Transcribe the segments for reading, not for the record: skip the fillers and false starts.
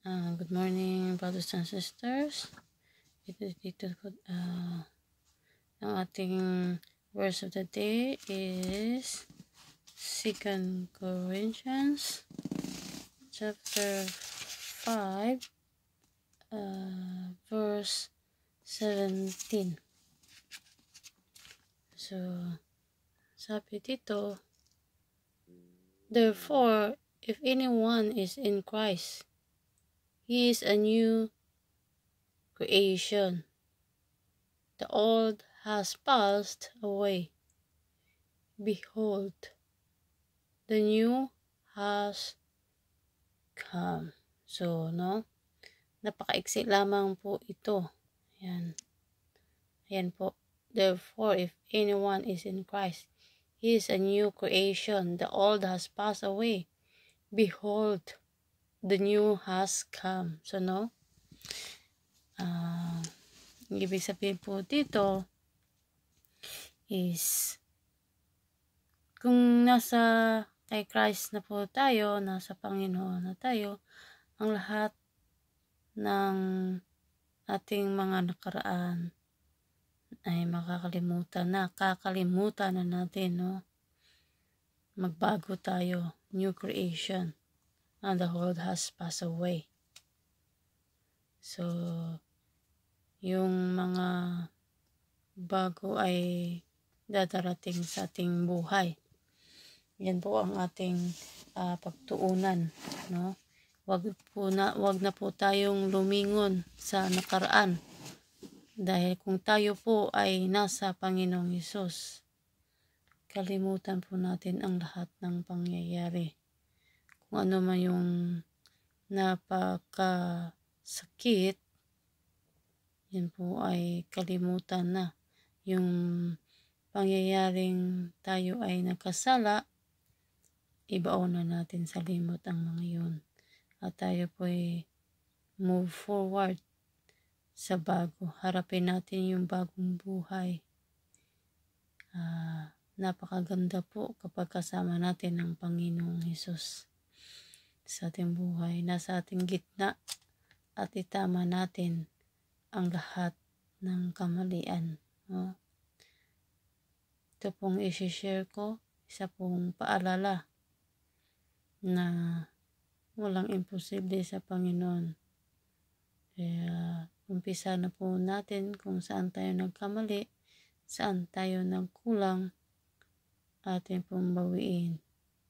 Good morning, brothers and sisters. Dito po, ang ating verse of the day is 2 Corinthians chapter 5, verse 17. So, sabi dito, therefore, if anyone is in Christ, he is a new creation. The old has passed away. Behold, the new has come. So, napakaiksi lamang po ito. Ayan po. Therefore, if anyone is in Christ, he is a new creation. The old has passed away. Behold, the new has come. So, ibig sabihin po dito is kung nasa kay Christ na po tayo, nasa Panginoon na tayo, ang lahat ng ating mga nakaraan ay kakalimutan na natin, magbago tayo, new creation, and the old has passed away. So, yung mga bago ay dadarating sa ating buhay. Yan po ang ating pagtuunan, Wag na po tayong lumingon sa nakaraan. Dahil kung tayo po ay nasa Panginoong Hesus, kalimutan po natin ang lahat ng pangyayari. Kung ano man yung napakasakit, yan po ay kalimutan na. Yung pangyayaring tayo ay nakasala, ibaon na natin sa limot ang mga yun. At tayo po ay move forward sa bago. Harapin natin yung bagong buhay. Napakaganda po kapag kasama natin ang Panginoong Hesus sa ating buhay. Nasa ating gitna at itama natin ang lahat ng kamalian. Ito pong isi-share ko, isa pong paalala na walang imposible sa Panginoon. Kaya umpisa na po natin kung saan tayo nagkamali, saan tayo nagkulang, atin pong bawiin.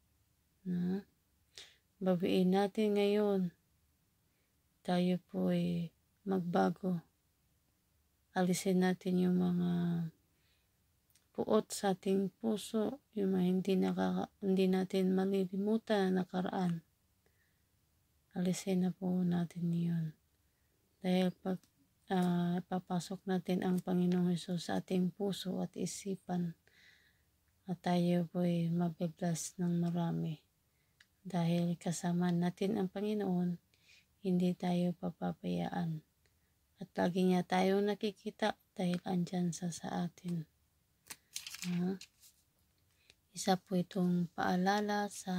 Bawiin natin ngayon. Tayo po ay magbago. Alisin natin yung mga puot sa ating puso, yung mga hindi natin malilimutan na nakaraan. Alisin na po natin yun. Dahil pag papasok natin ang Panginoong Hesus sa ating puso at isipan, at tayo po ay mabibless ng marami. Dahil kasama natin ang Panginoon, hindi tayo papapayaan. At lagi niya tayong nakikita dahil andyan sa atin. Isa po itong paalala sa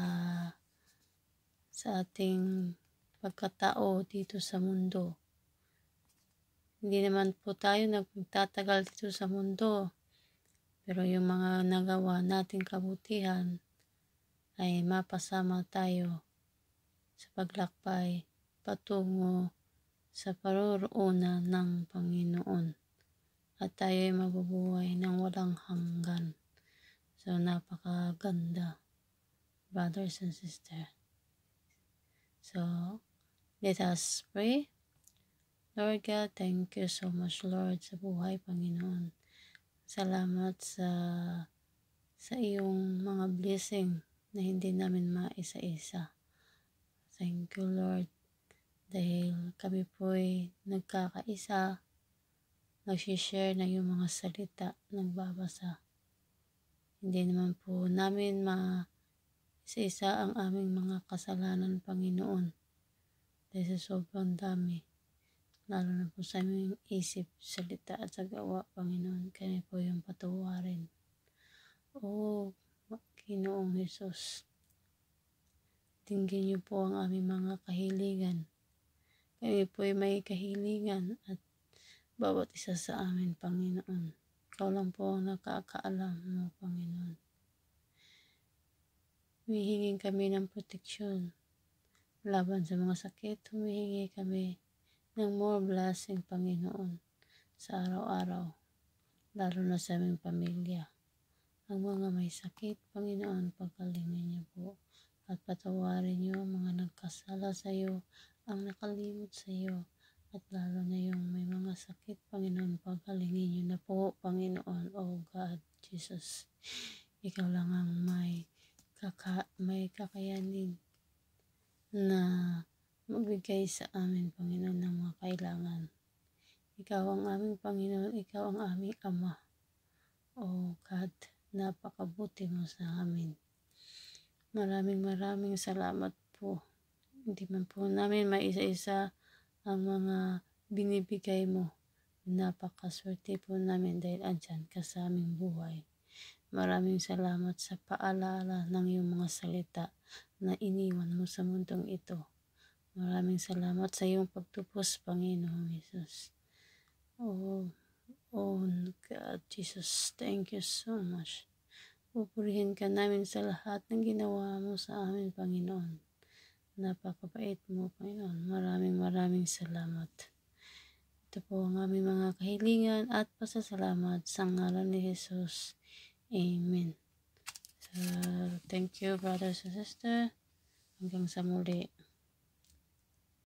ating pagkatao dito sa mundo. Hindi naman po tayo nagtatagal dito sa mundo, pero yung mga nagawa nating kabutihan ay mapasama tayo sa paglakbay patungo sa paroroonan ng Panginoon. At tayo ay mabubuhay ng walang hanggan. So, napakaganda, brothers and sisters. So, let us pray. Lord God, thank you so much, Lord, sa buhay, Panginoon. Salamat sa iyong mga blessing na hindi namin maisa-isa. Thank you, Lord, dahil kami po'y nagkakaisa, nagsishare na yung mga salita, nagbabasa. Hindi naman po namin isa-isa ang aming mga kasalanan, Panginoon. Dahil sa sobrang dami, lalo na po sa aming isip, salita at sa gawa, Panginoon, kami po yung patawarin. Ginoong Hesus, tingin niyo po ang aming mga kahiligan. kami po'y may kahilingan at bawat isa sa amin, Panginoon. Ikaw lang po ang nakakaalam mo, Panginoon. Humihingi kami ng proteksyon laban sa mga sakit. Humihingi kami ng more blessing, Panginoon, sa araw-araw, lalo na sa aming pamilya. Ang mga may sakit, Panginoon, pagkalingin niyo po at patawarin niyo ang mga nagkasala sa iyo, ang nakalimot sa iyo, at lalo na yung may mga sakit, Panginoon, pagkalingin niyo na po, Panginoon. Oh God, Jesus, ikaw lang ang may kakayanin na magbigay sa amin, Panginoon, ng mga kailangan. Ikaw ang aming Panginoon, ikaw ang aming Ama. Oh God, napakabuti mo sa amin. Maraming salamat po. Hindi man po namin maisa-isa ang mga binibigay mo. Napakaswerte po namin dahil andyan ka sa aming buhay. Maraming salamat sa paalala ng iyong mga salita na iniwan mo sa mundong ito. Maraming salamat sa iyong pagtubos, Panginoong Jesus. Oh God, Jesus, thank you so much. Pupurihin ka namin sa lahat ng ginawa mo sa amin, Panginoon. Napakabait mo, Panginoon. Maraming salamat. Ito po ang aming mga kahilingan at pasasalamat sa ngalan ni Jesus. Amen. So, thank you, brothers and sisters. Hanggang sa muli.